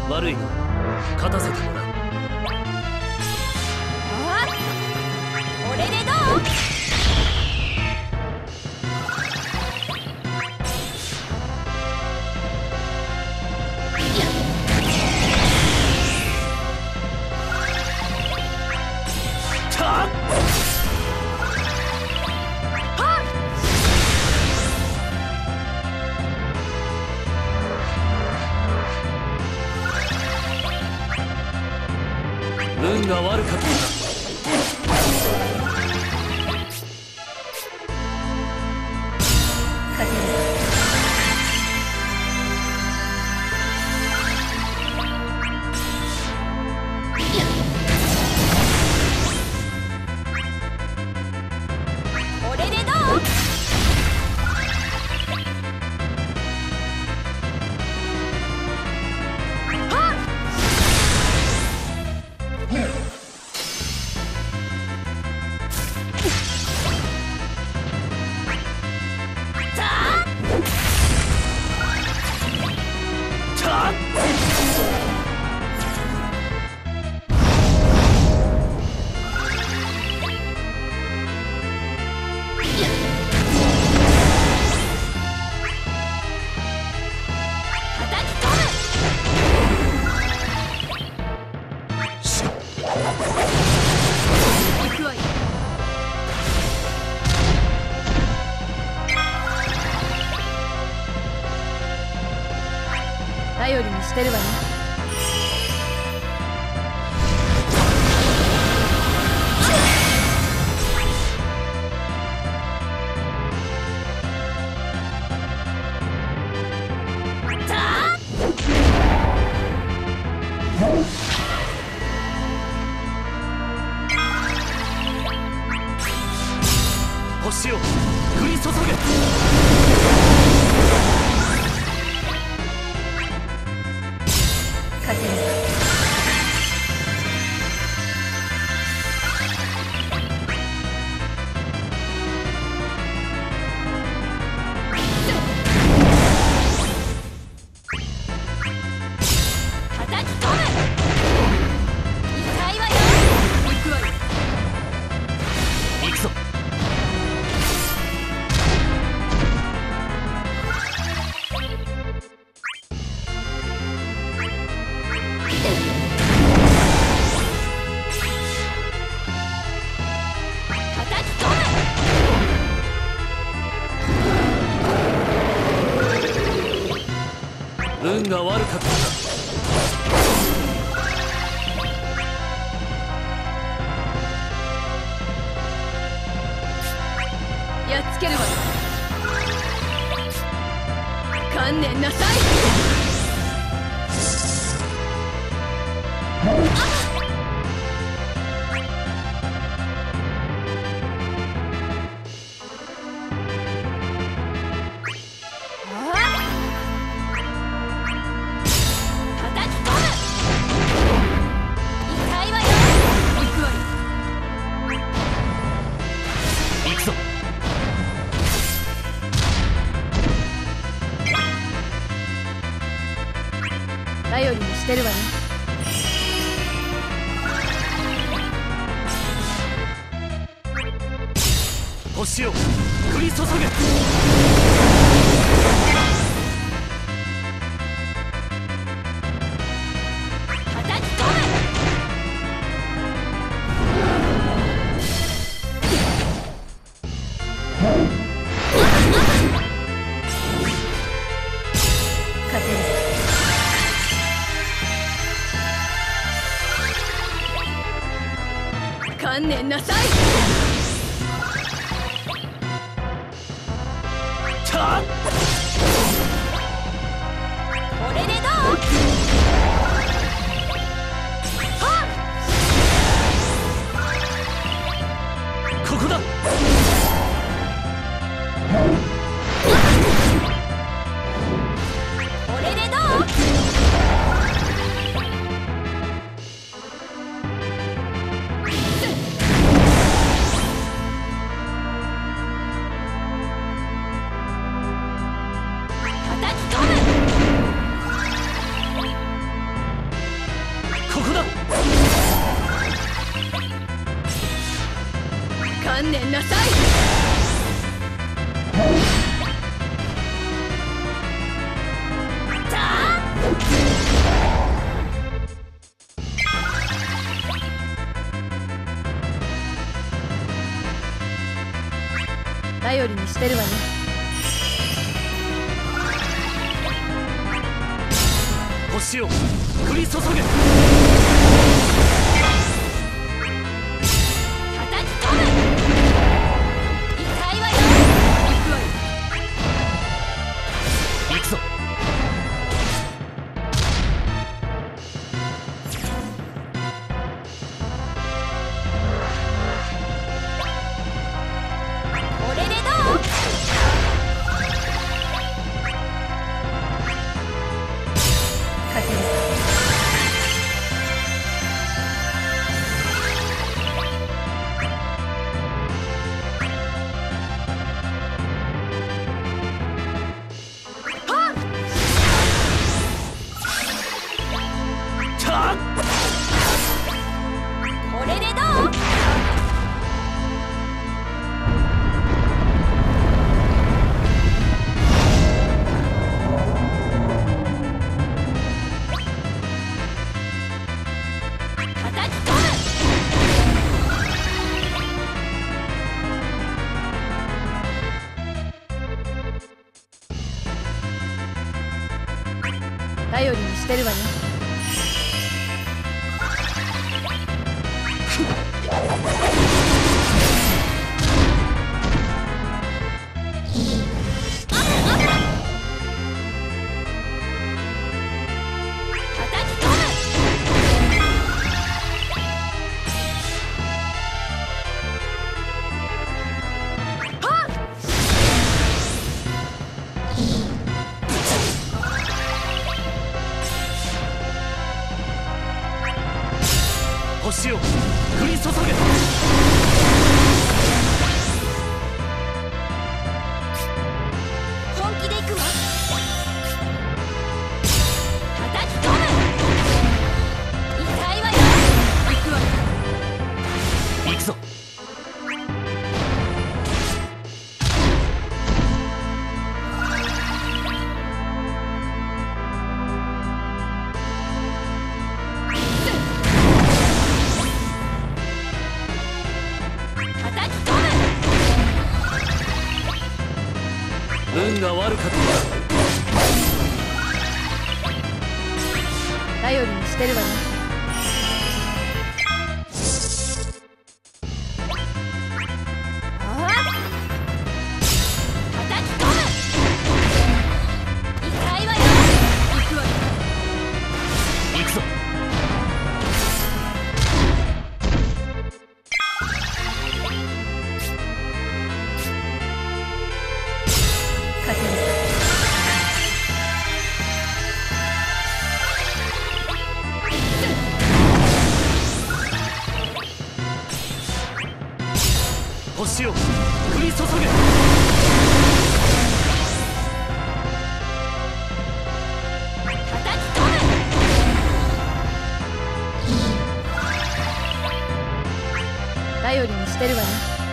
悪いが勝たせてもらう。 あ、これでどう？ 運が悪かった。 これでどう？頼りにしてるわね。 星を降り注げ。運が悪かった。 やっつけるわよ。観念なさい。頼りにしてるわね。 星を降り注げ。 観念なさい。これでどう？ ここだ。 これでどう？ してるわね。 星を降り注げ。 叩き込む。痛いわよ。行くわよ。 行くぞ。 これでどう？勝てる。これでどう？叩き込む。頼りにしてるわね。叩き込む。 星を降り注げ。 本気で行くわ。叩き込む。痛いわよ。行くわよ。 行くぞ。 叩き込む。 運が悪かった。 頼りにしてるわね。叩き込む。痛いわよ。行くわよ。 行くぞ。 勝てる。 星を降り注げ。 叩き込む。頼りにしてるわね。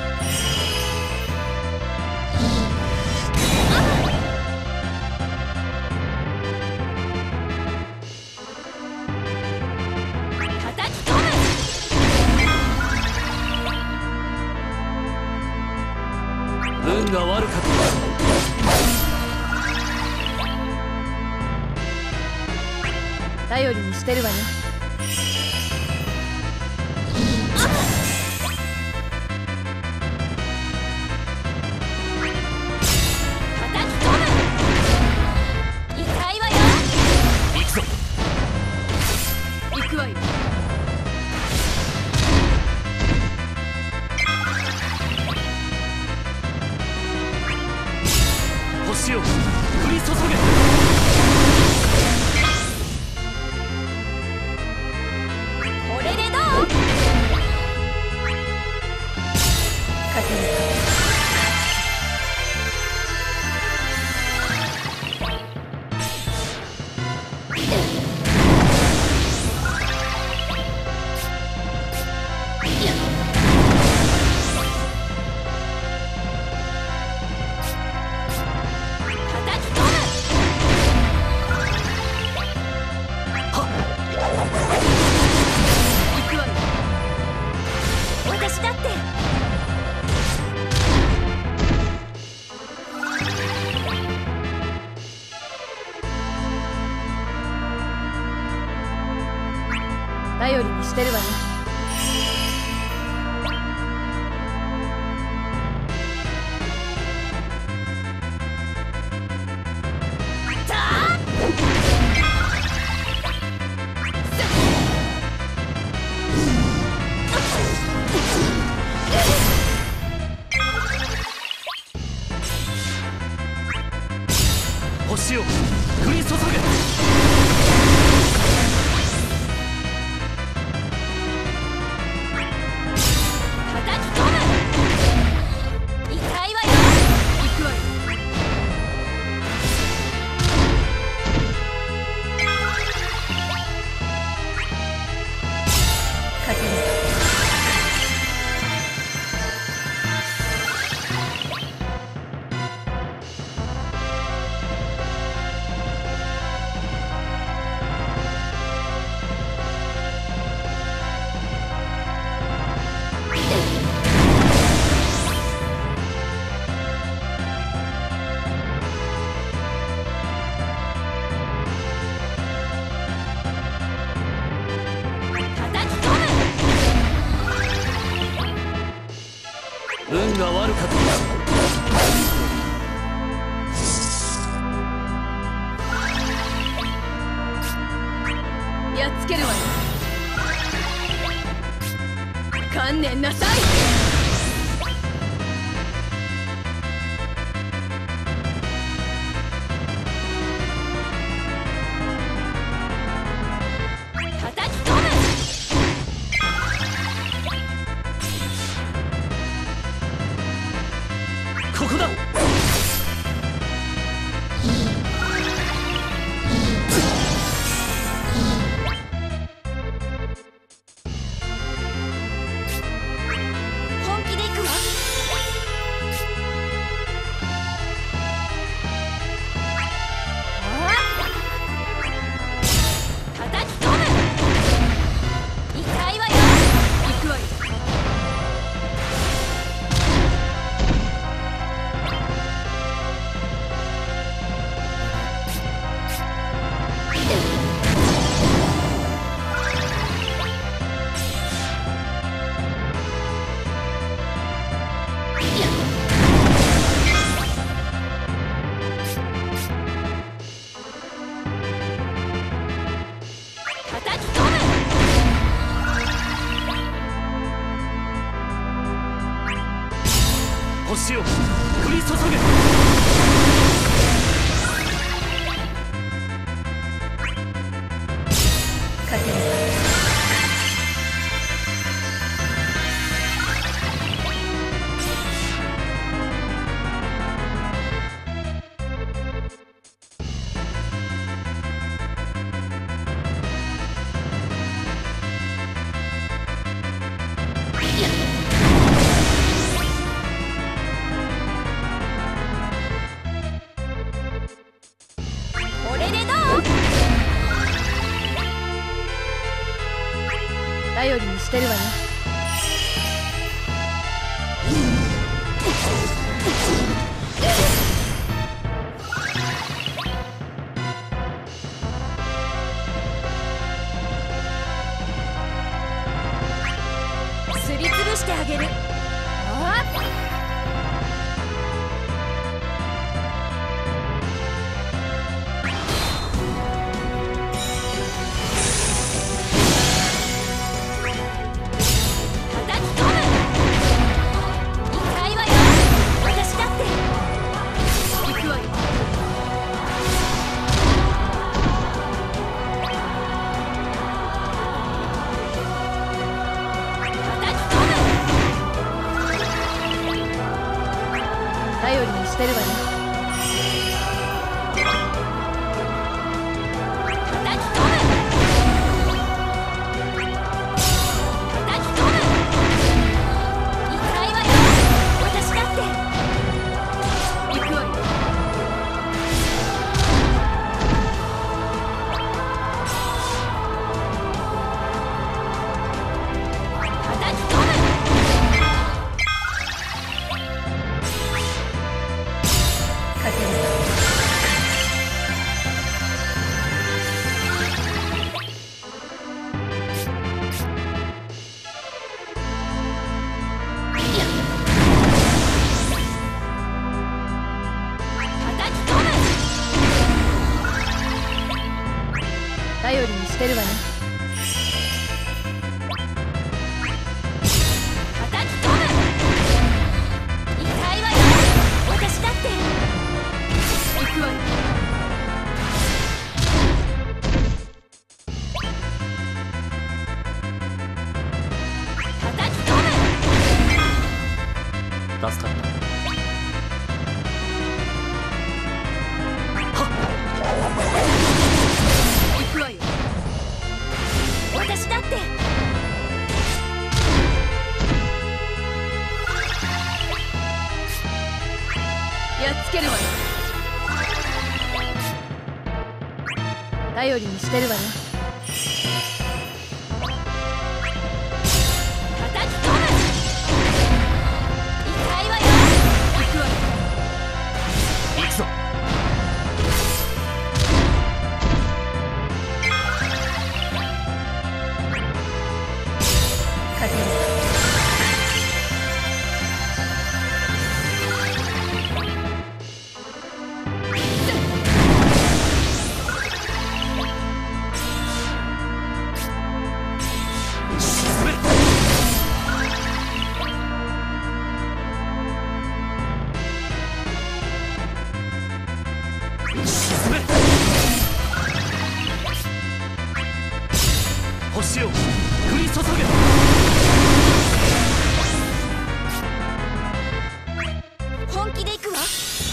叩き込む。 運が悪かった。 頼りにしてるわね。叩き込む。痛いわよ。 行くぞ。 行くわよ。 星を降り注げ。 頼りにしてるわよ。 星を降り注げ。運が悪かった。 やっつけるわよ。観念なさい。 ここだ。 本気で行くわ。叩き込む。痛いわよ。行くわよ。 星を降り注げ。 勝てる。これでどう？頼りにしてるわよ。すりつぶしてあげる。あっ！頼りにしてるわよ。 頼りにしてるわね。叩き込む。痛いわよ。私だって行くわよ。叩き込む。 助かった。 行くわよ。私だってやっつけるわよ。頼りにしてるわね。叩き込む。痛いわよ。行くわよ。 行くぞ。 勝てる。 星を降り注げ。 本気で行くわ。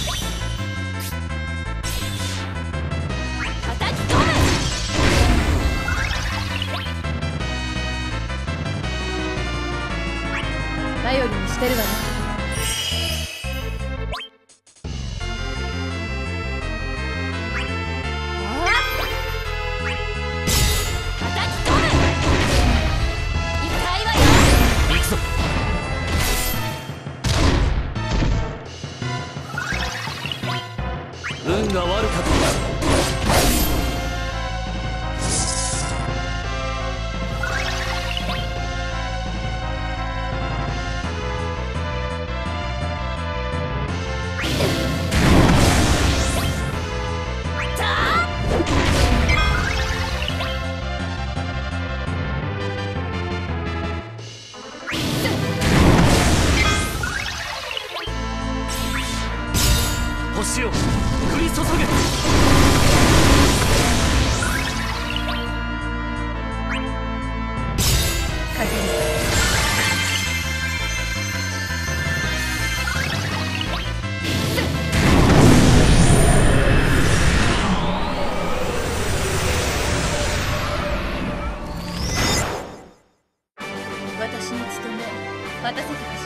叩き込む。頼りにしてるわね。 運が悪かった。星を降り注げ。 勝てる。私の務め果たせたかしら。